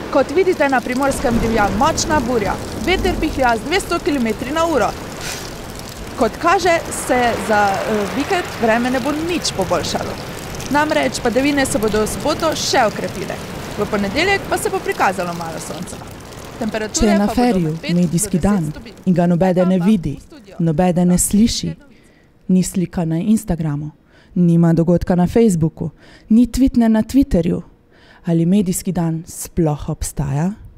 Kot vidite, na Primorskem divja močna burja. Veter pihlja z 200 km/h. Kot kaže, se za vikend vreme ne bo nič poboljšalo. Namreč padavine se bodo v soboto še okrepile. V ponedeljek pa se bo prikazalo malo sonca. Če je na feriju medijski dan in ga nobede ne vidi, nobede ne sliši, ni slika na Instagramu, nima dogodka na Facebooku, ni tvitne na Twitterju, ali medijski dan sploh obstaja?